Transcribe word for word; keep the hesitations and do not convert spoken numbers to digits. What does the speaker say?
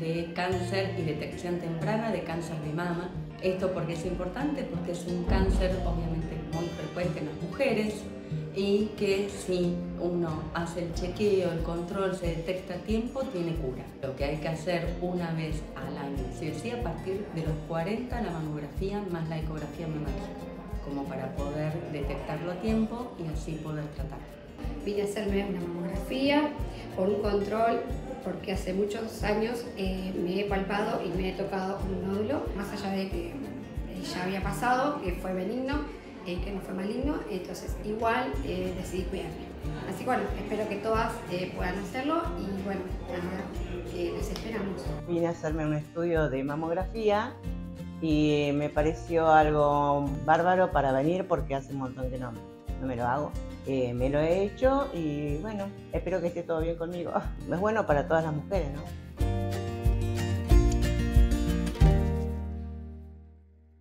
de cáncer y detección temprana de cáncer de mama. Esto porque es importante, porque es un cáncer obviamente muy frecuente en las mujeres y que si uno hace el chequeo, el control, se detecta a tiempo, tiene cura. Lo que hay que hacer una vez al año, sí o sí, a partir de los cuarenta, la mamografía más la ecografía mamaria, como para poder detectarlo a tiempo y así poder tratar. Vine a hacerme una mamografía por un control, porque hace muchos años eh, me he palpado y me he tocado un nódulo, más allá de que eh, ya había pasado, que fue benigno, eh, que no fue maligno, entonces igual eh, decidí cuidarme. Así que bueno, espero que todas eh, puedan hacerlo y bueno, nada, eh, las esperamos. Vine a hacerme un estudio de mamografía y me pareció algo bárbaro para venir porque hace un montón que no, no me lo hago. Eh, me lo he hecho y bueno, espero que esté todo bien conmigo. Es bueno para todas las mujeres, ¿no?